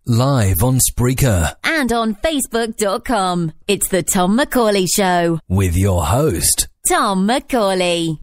Live on Spreaker. And on Facebook.com. It's the Tom Macaulay Show. With your host, Tom Macaulay.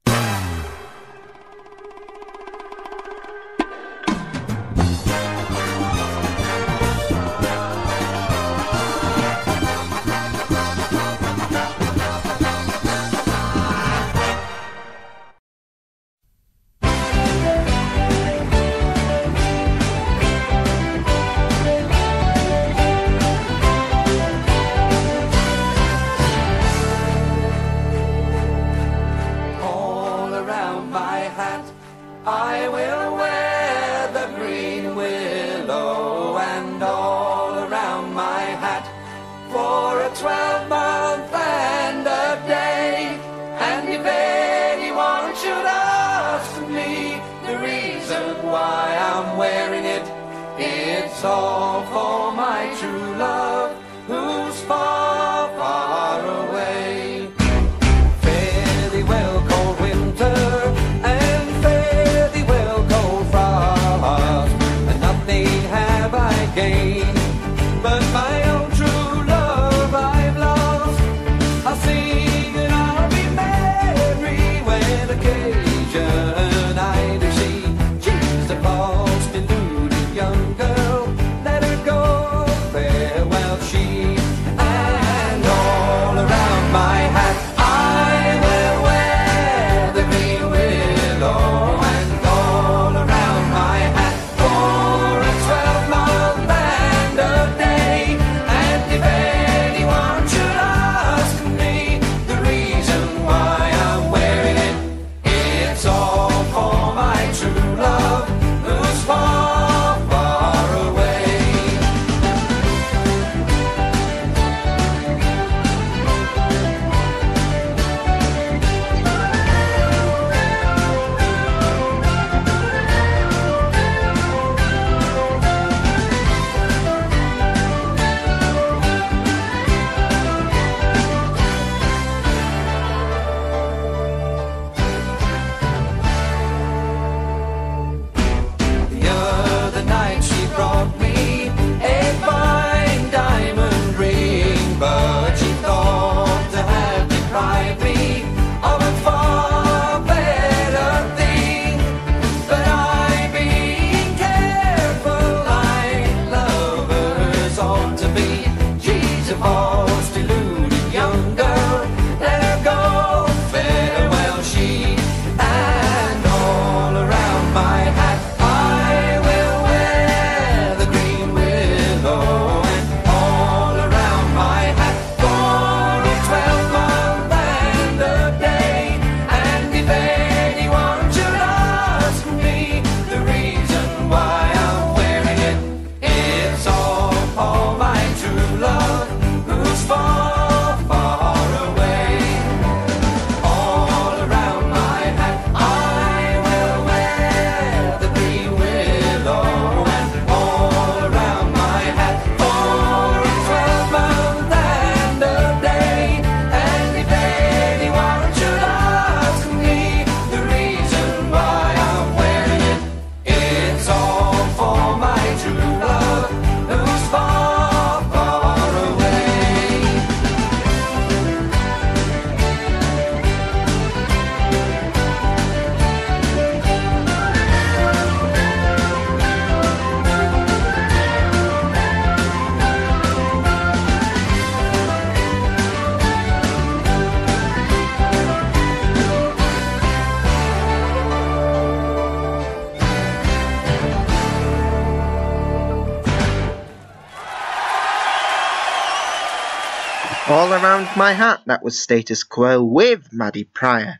All Around My Hat, that was Status Quo with Maddie Pryor.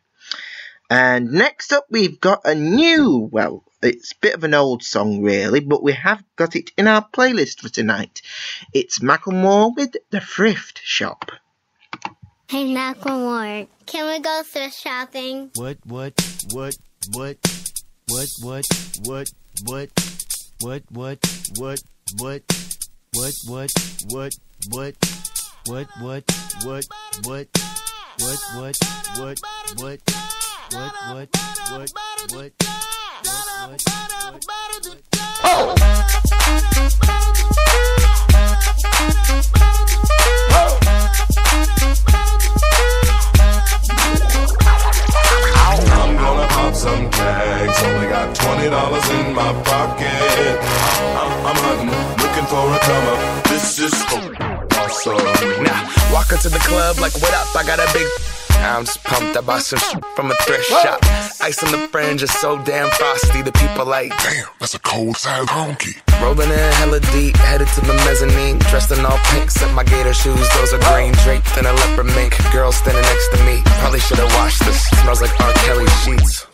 And next up we've got a new, well, it's a bit of an old song really, but we have got it in our playlist for tonight. It's Macklemore with The Thrift Shop. Hey Macklemore, can we go thrift shopping? What? Oh! in my pocket. I'm hunting, looking for a come up. This is awesome. Now, walk into the club like, what up? I got a big... I'm just pumped. I bought some from a thrift shop. Ice on the fringe is so damn frosty. The people like, damn, that's a cold-side honky. Rolling in hella deep, headed to the mezzanine. Dressed in all pink, except my gator shoes. Those are green, draped in a leopard mink. Girl standing next to me. Probably should've washed this. Smells like R. Kelly sheets.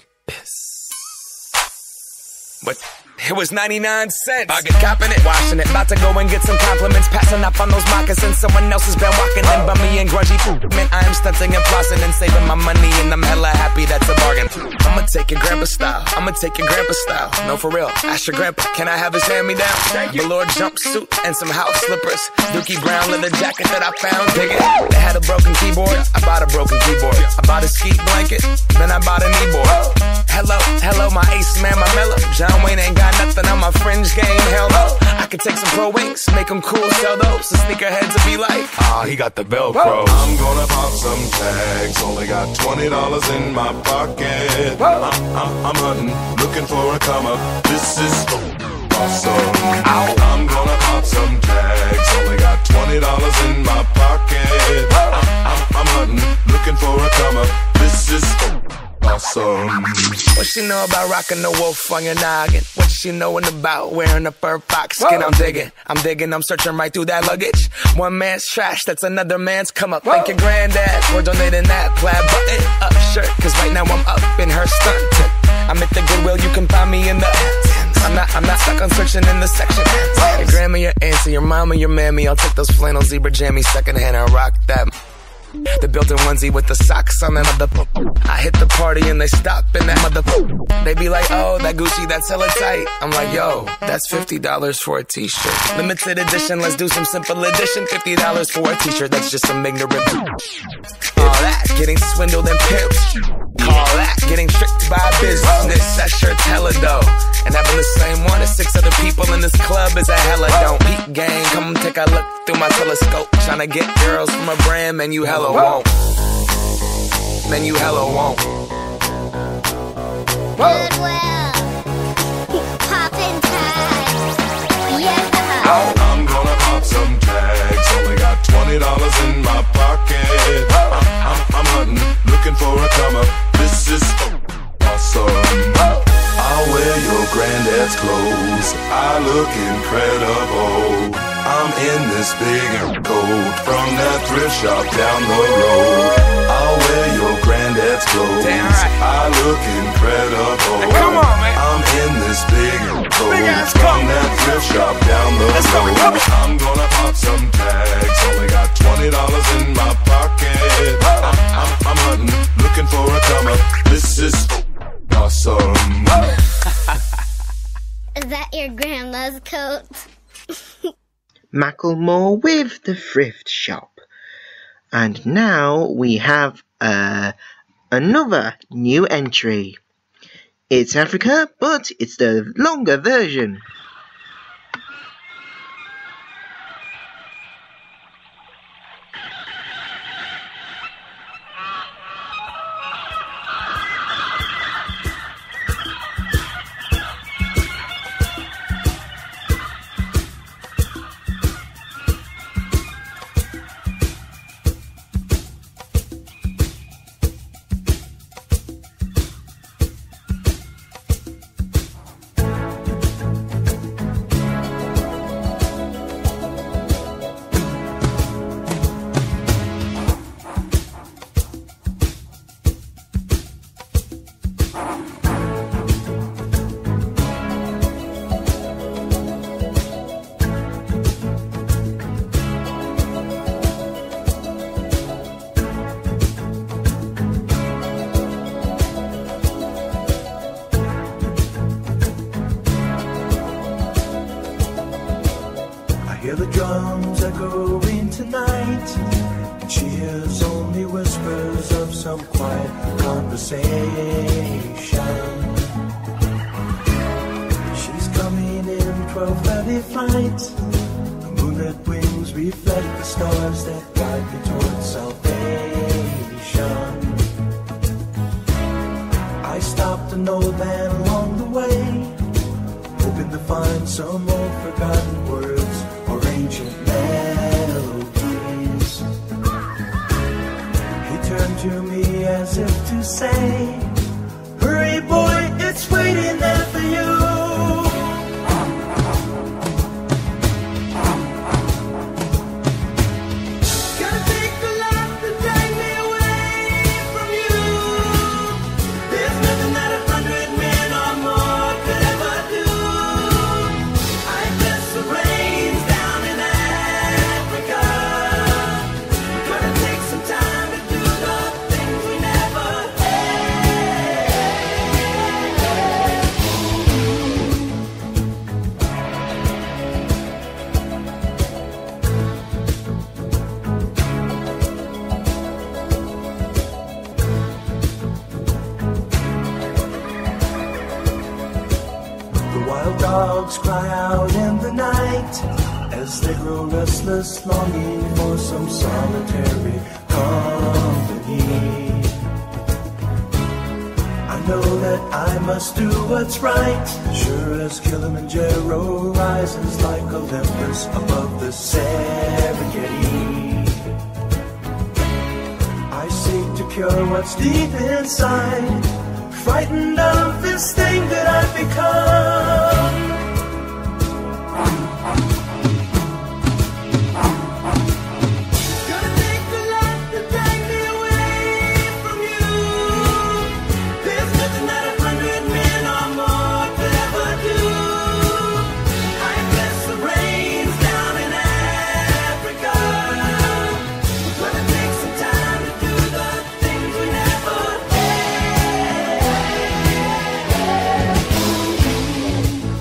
But it was 99 cents. I get copping it, washing it. About to go and get some compliments. Passing up on those moccasins. Someone else has been walking in bummy and grungy. Man, I am stunting and flossing and saving my money. And I'm hella happy that's a bargain. I'ma take your grandpa style. I'ma take your grandpa style. No, for real. Ask your grandpa, can I have his hand-me-down? Velour jumpsuit and some house slippers. Dookie brown leather jacket that I found. Dig it. They had a broken keyboard. I bought a broken keyboard. I bought a ski blanket. Then I bought a kneeboard. Hello, my ace man, my mellow. John Wayne ain't got nothing on my fringe game, hell no. I could take some pro wings, make them cool, sell those. The sneakerheads will be like, he got the Velcro. I'm gonna pop some tags, only got $20 in my pocket. I'm hunting, looking for a come up. This is awesome. I'm gonna pop some tags, only got $20 in my pocket. I'm hunting, looking for a come up. This is awesome. What she know about rocking the wolf on your noggin? What she knowin' about wearing a fur fox skin? I'm digging, I'm searching right through that luggage. One man's trash, that's another man's come up. Thank your granddad for donating that plaid button up shirt. Cause right now I'm up in her stunt. I'm at the Goodwill, you can find me in the I'm not stuck on searching in the section. Your grandma, your auntie, your mama, your mammy. I'll take those flannel zebra jammies secondhand and rock that. The built-in onesie with the socks on that mother. I hit the party and they stop in that mother. They be like, oh, that Gucci, that's hella tight. I'm like, yo, that's $50 for a t-shirt. Limited edition, let's do some simple edition. $50 for a t-shirt, that's just some ignorant. All that, getting swindled and pimped. All that, getting tricked by business. That shirt's hella dope. And having the same one as 6 other people in this club is a hella don't. Peak gang, come take a look through my telescope. Tryna get girls from a brand, man, you hella won't. Man, you hella won't. Goodwill. Poppin' tags. Yeah. I'm gonna pop some tags. Only got $20 in my pocket. I'm hunting, looking for a come up. This is awesome. I'll wear your granddad's clothes. I look incredible. I'm in this big coat from that thrift shop down the road. I'll wear your granddad's clothes. Damn right. I look incredible. Hey, come on, man. I'm in this big coat from that thrift shop down the road. I'm gonna pop some tags. Only got $20 in my pocket. I'm hunting, looking for a come up. This is awesome. Is that your grandma's coat? Macklemore with the thrift shop. And now we have another new entry. It's Africa, but it's the longer version. Hear the drums echoing tonight. She hears only whispers of some quiet conversation. She's coming in 12:30 flight. The moonlit wings reflect the stars that guide me towards salvation. I stopped an old man along the way. to find some old forgotten words or ancient melodies. He turned to me as if to say, hurry boy, it's waiting there for you. Dogs cry out in the night as they grow restless, longing for some solitary company. I know that I must do what's right, sure as Kilimanjaro rises like Olympus above the Serengeti. I seek to cure what's deep inside, frightened of this thing that I've become. Gonna take the light that drag me away from you. There's nothing that 100 men or more could ever do. I bless the rains down in Africa. We're gonna take some time to do the things we never did.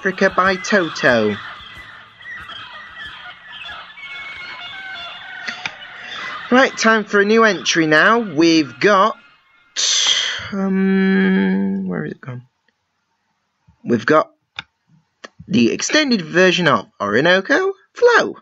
Africa by Toto. Right, time for a new entry now. We've got... where is it gone? We've got the extended version of Orinoco Flow.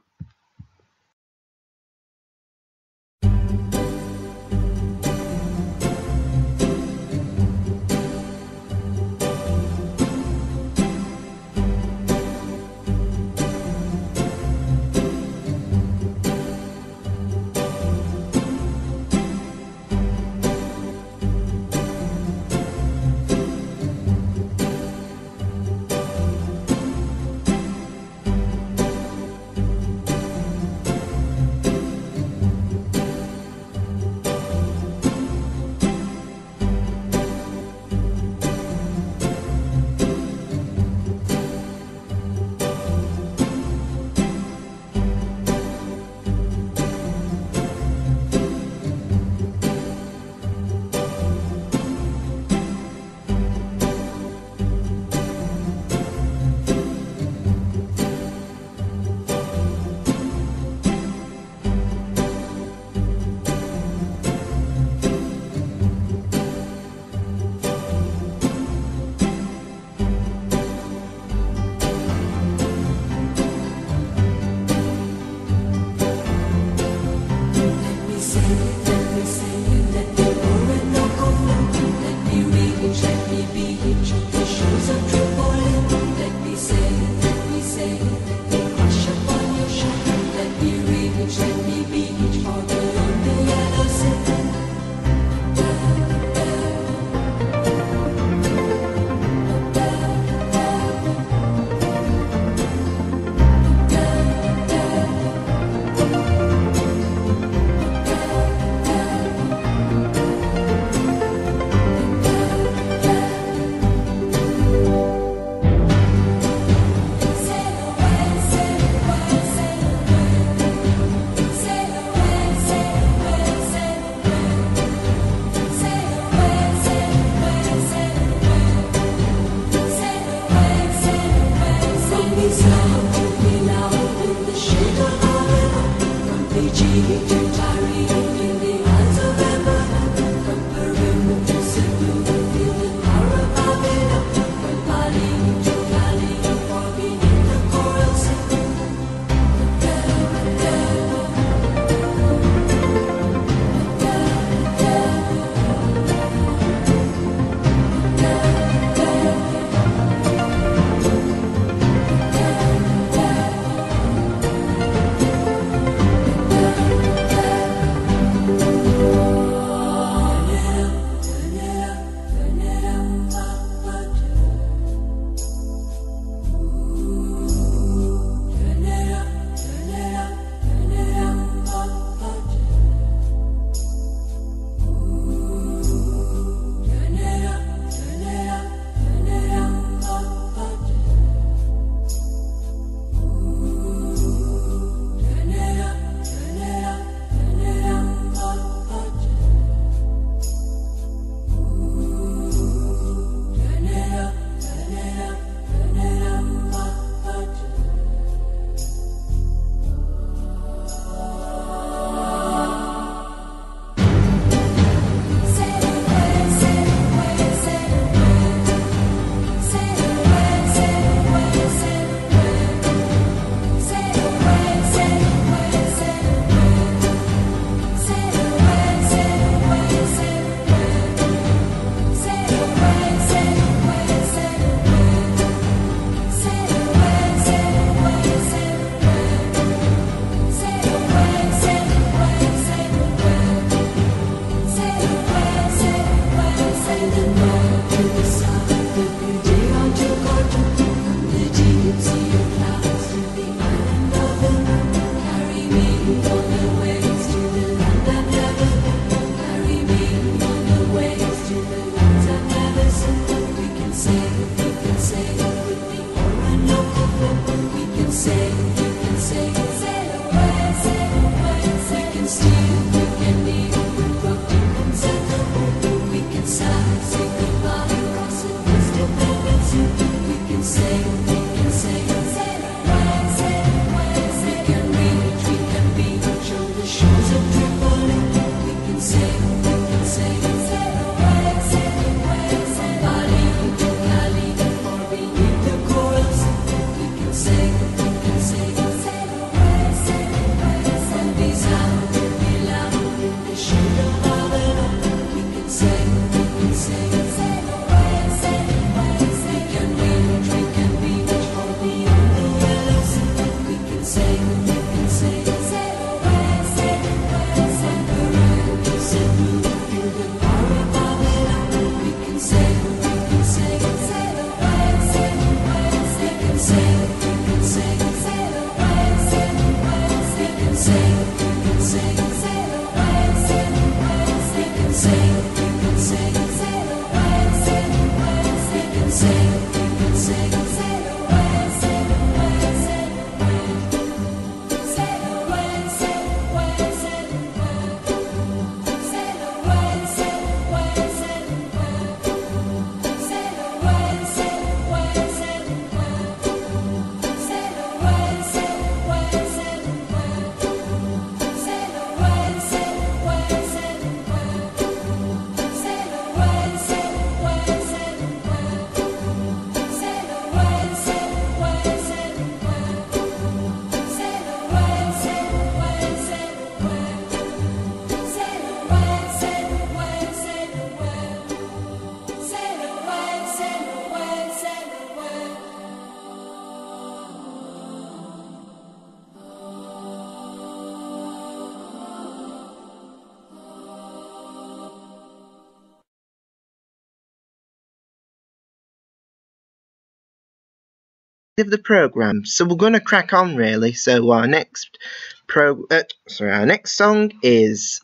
of the program, so we're going to crack on really. So our next our next song is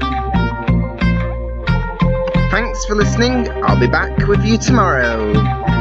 Thanks for listening. I'll be back with you tomorrow.